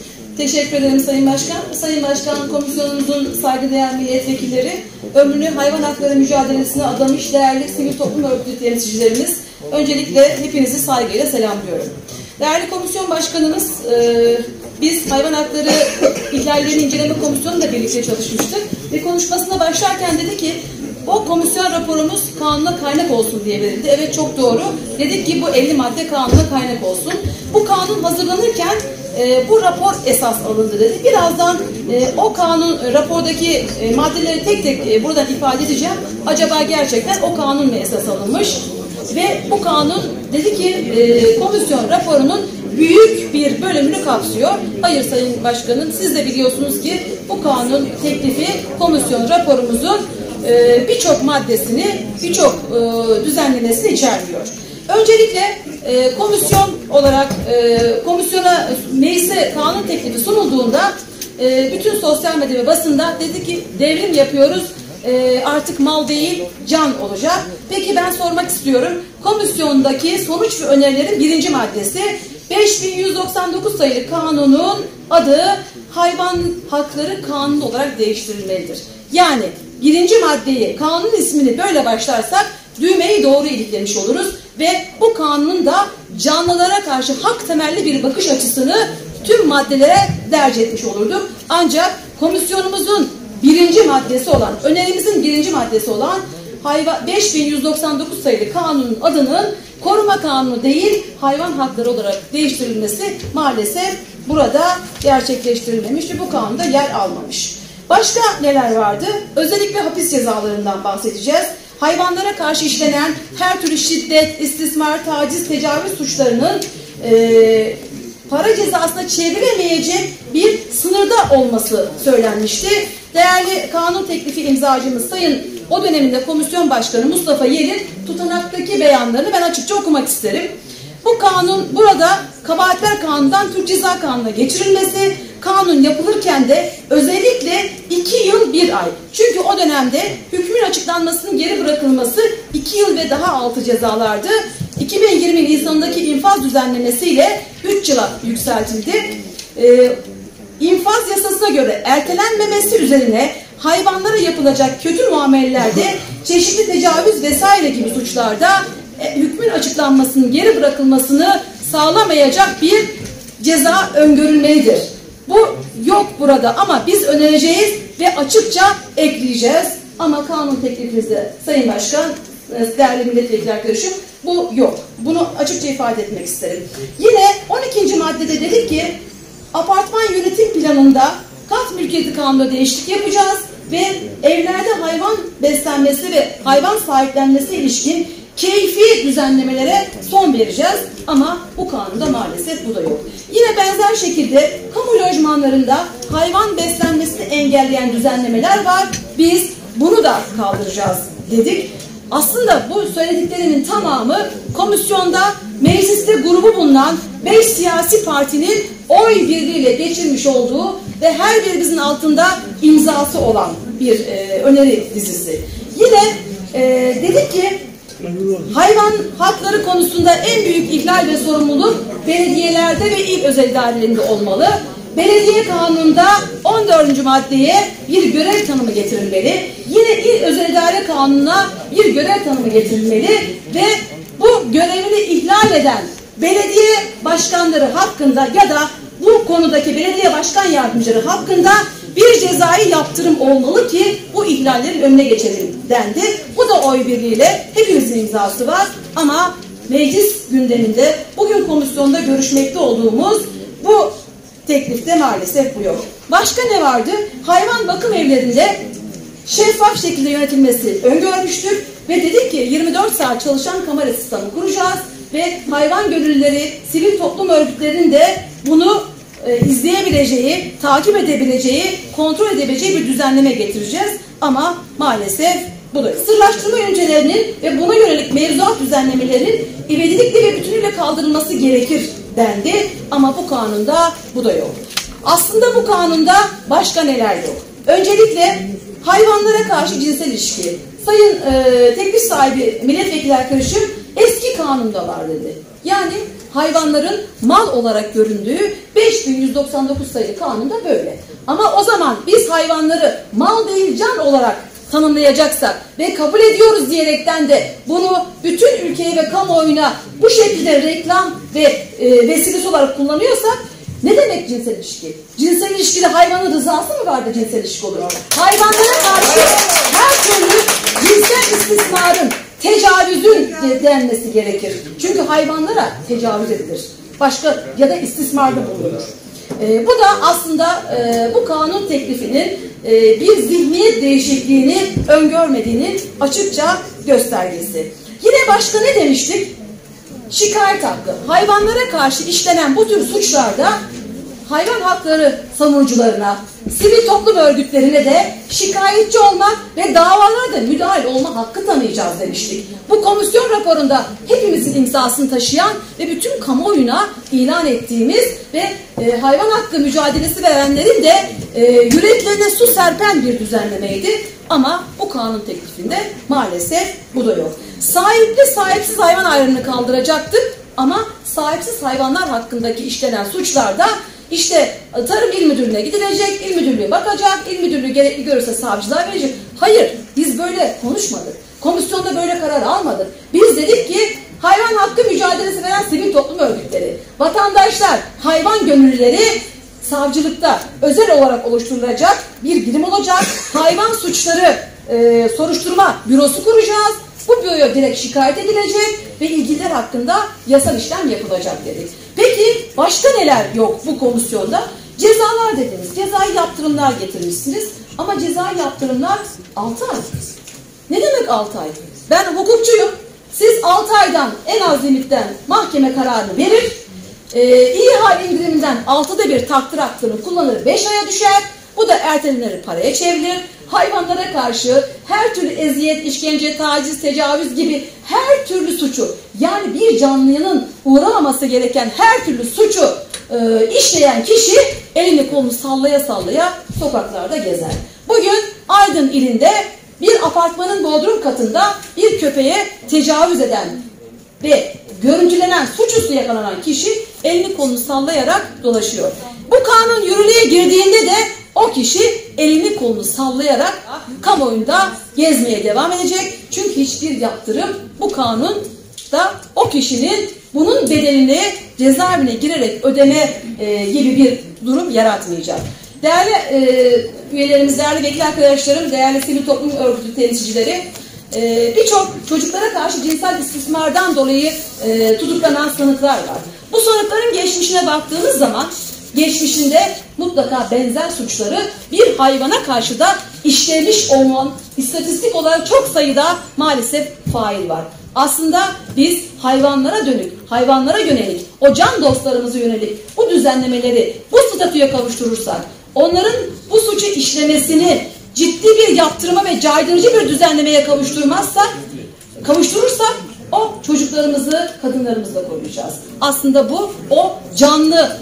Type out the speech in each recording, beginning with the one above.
Teşekkür ederim Sayın Başkan. Sayın Başkan, komisyonumuzun saygıdeğer milletvekilleri, ömrünü hayvan hakları mücadelesine adamış değerli sivil toplum örgütü temsilcilerimiz, öncelikle hepinizi saygıyla selamlıyorum. Değerli komisyon başkanımız, biz hayvan hakları ihlallerini inceleme komisyonuyla birlikte çalışmıştık ve konuşmasına başlarken dedi ki, o komisyon raporumuz kanuna kaynak olsun diye verildi. Evet, çok doğru. Dedik ki bu 50 madde kanuna kaynak olsun. Bu kanun hazırlanırken bu rapor esas alındı dedi. Birazdan o kanun rapordaki maddeleri tek tek buradan ifade edeceğim. Acaba gerçekten o kanun mu esas alınmış? Ve bu kanun dedi ki komisyon raporunun büyük bir bölümünü kapsıyor. Hayır Sayın Başkanım, siz de biliyorsunuz ki bu kanun teklifi komisyon raporumuzun birçok maddesini, birçok düzenlemesini içermiyor. Öncelikle komisyon olarak komisyona meclise kanun teklifi sunulduğunda bütün sosyal medya ve basında dedi ki devrim yapıyoruz, artık mal değil can olacak. Peki ben sormak istiyorum, komisyondaki sonuç ve önerilerin 1. maddesi 5199 sayılı kanunun adı hayvan hakları kanunu olarak değiştirilmelidir. Yani 1. maddeyi, kanun ismini böyle başlarsak düğmeyi doğru iliklemiş oluruz ve bu kanunun da canlılara karşı hak temelli bir bakış açısını tüm maddelere derc etmiş olurduk. Ancak komisyonumuzun 1. maddesi olan, önerimizin 1. maddesi olan 5199 sayılı kanunun adının koruma kanunu değil hayvan hakları olarak değiştirilmesi maalesef burada gerçekleştirilmemiş ve bu kanunda yer almamış. Başka neler vardı? Özellikle hapis cezalarından bahsedeceğiz. Hayvanlara karşı işlenen her türlü şiddet, istismar, taciz, tecavüz suçlarının para cezasına çeviremeyecek bir sınırda olması söylenmişti. Değerli kanun teklifi imzacımız Sayın o döneminde Komisyon Başkanı Mustafa Yel'in tutanaktaki beyanlarını ben açıkça okumak isterim. Bu kanun burada kabahatler kanundan Türk Ceza Kanunu'na geçirilmesi, kanun yapılırken de özellikle 2 yıl 1 ay. Çünkü o dönemde hükmün açıklanmasının geri bırakılması 2 yıl ve daha altı cezalardı. 2020 Nisan'daki infaz düzenlemesiyle 3 yıla yükseltildi. İnfaz yasasına göre ertelenmemesi üzerine hayvanlara yapılacak kötü muamelelerde, çeşitli tecavüz vesaire gibi suçlarda hükmün açıklanmasının geri bırakılmasını sağlamayacak bir ceza öngörülmelidir. Bu yok burada ama biz önereceğiz ve açıkça ekleyeceğiz. Ama kanun teklifinizde Sayın Başkan, değerli milletvekili arkadaşım, bu yok. Bunu açıkça ifade etmek isterim. Yine 12. maddede dedik ki apartman yönetim planında kat mülkiyeti kanununda değişiklik yapacağız ve evlerde hayvan beslenmesi ve hayvan sahiplenmesi ilişkin keyfi düzenlemelere son vereceğiz ama bu kanunda maalesef bu da yok. Yine benzer şekilde kamu lojmanlarında hayvan beslenmesini engelleyen düzenlemeler var. Biz bunu da kaldıracağız dedik. Aslında bu söylediklerimin tamamı komisyonda mecliste grubu bulunan 5 siyasi partinin oy birliğiyle geçirmiş olduğu ve her birimizin altında imzası olan bir öneri dizisi. Yine dedik ki hayvan hakları konusunda en büyük ihlal ve sorumluluk belediyelerde ve il özel idarelerinde olmalı. Belediye kanununda 14. maddeye bir görev tanımı getirilmeli. Yine il özel idare kanununa bir görev tanımı getirilmeli ve bu görevini ihlal eden belediye başkanları hakkında ya da bu konudaki belediye başkan yardımcıları hakkında bir cezai yaptırım olmalı ki bu ihlallerin önüne geçelim dendi. Bu da oy birliğiyle hepimizin imzası var ama meclis gündeminde bugün komisyonda görüşmekte olduğumuz bu teklifte maalesef bu yok. Başka ne vardı? Hayvan bakım evlerinde şeffaf şekilde yönetilmesi öngörmüştük ve dedik ki 24 saat çalışan kamera sistemi kuracağız ve hayvan gönüllüleri, sivil toplum örgütlerinin de bunu izleyebileceği, takip edebileceği, kontrol edebileceği bir düzenleme getireceğiz. Ama maalesef bu da sırlaştırma yöntemlerinin ve buna yönelik mevzuat düzenlemelerinin ivedilikle ve bütünüyle kaldırılması gerekir dendi. Ama bu kanunda bu da yok. Aslında bu kanunda başka neler yok? Öncelikle hayvanlara karşı cinsel ilişki. Sayın teklif sahibi milletvekili arkadaşım eski kanunda var dedi. Yani hayvanların mal olarak göründüğü 5199 sayılı kanunda böyle. Ama o zaman biz hayvanları mal değil can olarak tanımlayacaksak ve kabul ediyoruz diyerekten de bunu bütün ülkeye ve kamuoyuna bu şekilde reklam ve vesilesi olarak kullanıyorsak ne demek cinsel ilişki? Cinsel ilişkide hayvanın rızası mı vardı cinsel ilişki olur? Hayvanlara karşı her türlü cinsel istismarın, tecavüzün denmesi gerekir. Çünkü hayvanlara tecavüz edilir. Başka ya da istismarda bulunur. Bu da aslında bu kanun teklifinin bir zihniyet değişikliğini öngörmediğinin açıkça göstergesi. Yine başka ne demiştik? Şikayet hakkı. Hayvanlara karşı işlenen bu tür suçlarda hayvan hakları savunucularına, sivil toplum örgütlerine de şikayetçi olmak ve davalara da müdahil olma hakkı tanıyacağız demiştik. Bu komisyon raporunda hepimizin imzasını taşıyan ve bütün kamuoyuna ilan ettiğimiz ve hayvan hakkı mücadelesi verenlerin de yüreklerine su serpen bir düzenlemeydi. Ama bu kanun teklifinde maalesef bu da yok. Sahipli sahipsiz hayvan ayrımını kaldıracaktık ama sahipsiz hayvanlar hakkındaki işlenen suçlarda İşte Tarım İl Müdürlüğü'ne gidilecek, İl Müdürlüğü bakacak, İl Müdürlüğü gerekli görürse savcılığa verecek. Hayır, biz böyle konuşmadık. Komisyonda böyle karar almadık. Biz dedik ki hayvan hakkı mücadelesi veren sivil toplum örgütleri, vatandaşlar, hayvan gönüllüleri savcılıkta özel olarak oluşturulacak bir birim olacak. Hayvan suçları soruşturma bürosu kuracağız. Bu büroya direkt şikayet edilecek ve ilgililer hakkında yasal işlem yapılacak dedik. Peki başka neler yok bu komisyonda? Cezalar dediniz. Cezai yaptırımlar getirmişsiniz. Ama cezai yaptırımlar 6 ay. Ne demek 6 ay? Ben hukukçuyum. Siz 6 aydan en az limitten mahkeme kararını verir. İyi hal indiriminden 6'da 1 takdir hakkını kullanır, 5 aya düşer. Bu da ertelenir, paraya çevrilir. Hayvanlara karşı her türlü eziyet, işkence, taciz, tecavüz gibi her türlü suçu, yani bir canlının uğramaması gereken her türlü suçu işleyen kişi elini kolunu sallaya sallaya sokaklarda gezer. Bugün Aydın ilinde bir apartmanın bodrum katında bir köpeğe tecavüz eden ve görüntülenen, suçüstü yakalanan kişi elini kolunu sallayarak dolaşıyor. Bu kanun yürürlüğe girdiğinde de o kişi elini kolunu sallayarak kamuoyunda gezmeye devam edecek. Çünkü hiçbir yaptırım bu kanunda o kişinin bunun bedelini cezaevine girerek ödeme gibi bir durum yaratmayacak. Değerli üyelerimiz, değerli vekil arkadaşlarım, değerli sivil toplum örgütü temsilcileri, birçok çocuklara karşı cinsel istismardan dolayı tutuklanan sanıklar var. Bu sanıkların geçmişine baktığınız zaman geçmişinde mutlaka benzer suçları bir hayvana karşı da işlemiş olan istatistik olarak çok sayıda maalesef fail var. Aslında biz hayvanlara dönük, hayvanlara yönelik, o can dostlarımıza yönelik bu düzenlemeleri bu statüye kavuşturursak, onların bu suçu işlemesini ciddi bir yaptırıma ve caydırıcı bir düzenlemeye kavuşturursak o çocuklarımızı, kadınlarımızı da koruyacağız. Aslında bu o canlı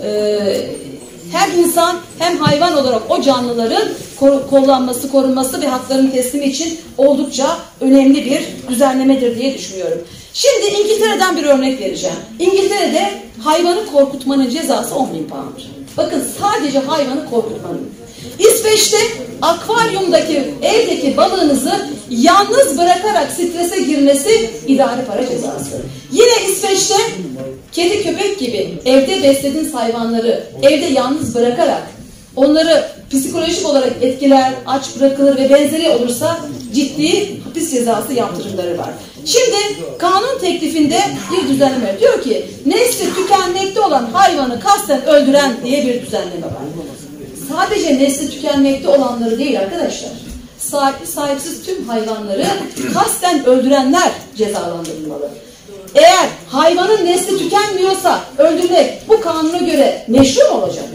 hem insan hem hayvan olarak o canlıların kollanması, korunması ve haklarının teslimi için oldukça önemli bir düzenlemedir diye düşünüyorum. Şimdi İngiltere'den bir örnek vereceğim. İngiltere'de hayvanı korkutmanın cezası 10.000 pound. Bakın sadece hayvanı korkutmanın. İsveç'te akvaryumdaki, evdeki balığınızı yalnız bırakarak strese girmesi idari para cezası. Yine İsveç'te kedi köpek gibi evde beslediğiniz hayvanları evde yalnız bırakarak onları psikolojik olarak etkiler, aç bırakılır ve benzeri olursa ciddi hapis cezası yaptırımları var. Şimdi kanun teklifinde bir düzenleme diyor ki nesli tükenmekte olan hayvanı kasten öldüren diye bir düzenleme var. Sadece nesli tükenmekte olanları değil arkadaşlar. Sahipli sahipsiz tüm hayvanları kasten öldürenler cezalandırılmalı. Eğer hayvanın nesli tükenmiyorsa öldürmek bu kanuna göre meşru mu olacak?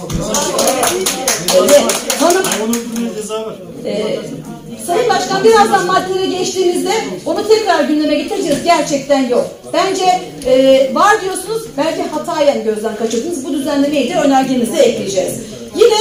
Sayın Başkan, birazdan maddelere geçtiğimizde onu tekrar gündeme getireceğiz. Gerçekten yok. Bence var diyorsunuz, belki hatayen gözden kaçırdınız. Bu düzenlemeyi de önergenize ekleyeceğiz. Yine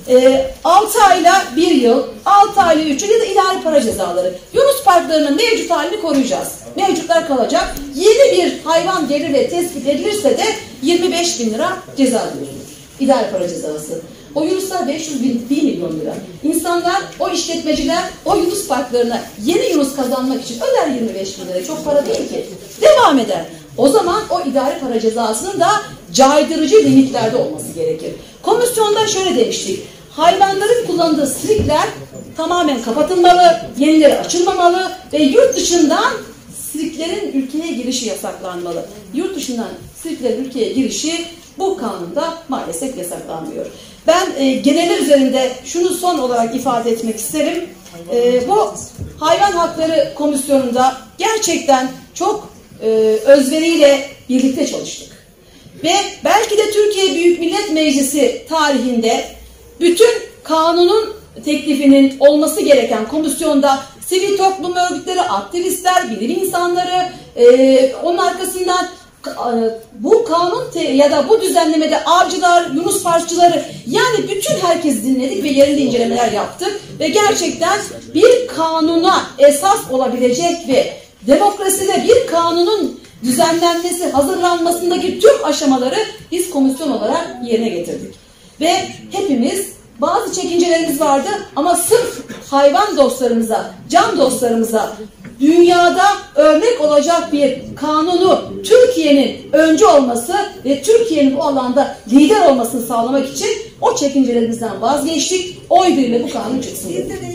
6 ayla 1 yıl, 6 ayla 3 yıl ya da idari para cezaları. Yunus parklarının mevcut halini koruyacağız. Mevcutlar kalacak. Yeni bir hayvan gelir ve tespit edilirse de 25.000 lira ceza diyorsunuz. İdari para cezası. O Yunuslar 500 bin, 1 milyon lira. İnsanlar, o işletmeciler o Yunus parklarına yeni Yunus kazanmak için öder 25.000 lira. Çok para değil ki. Devam eder. O zaman o idari para cezasının da caydırıcı limitlerde olması gerekir. Komisyonda şöyle demiştik. Hayvanların kullandığı sirkler tamamen kapatılmalı, yenileri açılmamalı ve yurt dışından sirklerin ülkeye girişi yasaklanmalı. Yurt dışından sirklerin ülkeye girişi bu kanunda maalesef yasaklanmıyor. Ben geneler üzerinde şunu son olarak ifade etmek isterim. Bu Hayvan Hakları Komisyonu'nda gerçekten çok özveriyle birlikte çalıştık. Ve belki de Türkiye Büyük Millet Meclisi tarihinde bütün kanunun teklifinin olması gereken komisyonda sivil toplum örgütleri, aktivistler, bilim insanları, onun arkasından bu kanun ya da bu düzenlemede avcılar, Yunus parkçıları, yani bütün herkesi dinledik ve yerinde incelemeler yaptık ve gerçekten bir kanuna esas olabilecek ve demokraside bir kanunun düzenlenmesi, hazırlanmasındaki tüm aşamaları biz komisyon olarak yerine getirdik. Ve hepimiz, bazı çekincelerimiz vardı ama sırf hayvan dostlarımıza, can dostlarımıza dünyada örnek olacak bir kanunu Türkiye'nin öncü olması ve Türkiye'nin bu alanda lider olmasını sağlamak için o çekincelerimizden vazgeçtik. Oy birliğiyle bu kanun çıksın.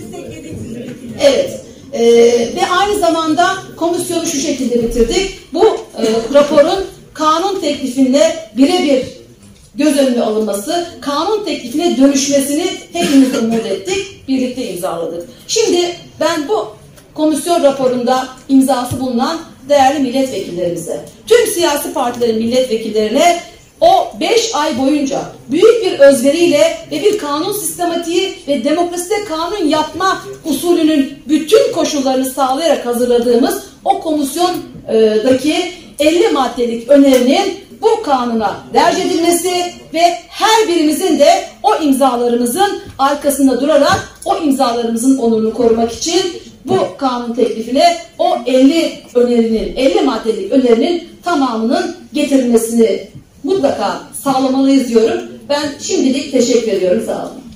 Evet. Ve aynı zamanda komisyonu şu şekilde bitirdik. Bu raporun kanun teklifinde birebir göz önüne alınması, kanun teklifine dönüşmesini hepimiz umut ettik, birlikte imzaladık. Şimdi ben bu komisyon raporunda imzası bulunan değerli milletvekillerimize, tüm siyasi partilerin milletvekillerine o 5 ay boyunca büyük bir özveriyle ve bir kanun sistematiği ve demokraside kanun yapma usulünün bütün koşullarını sağlayarak hazırladığımız o komisyondaki 50 maddelik önerinin bu kanuna derc edilmesi ve her birimizin de o imzalarımızın arkasında durarak o imzalarımızın onurunu korumak için bu kanun teklifine o 50 maddelik önerinin tamamının getirilmesini mutlaka sağlamalıyız diyorum. Ben şimdilik teşekkür ediyorum. Sağ olun.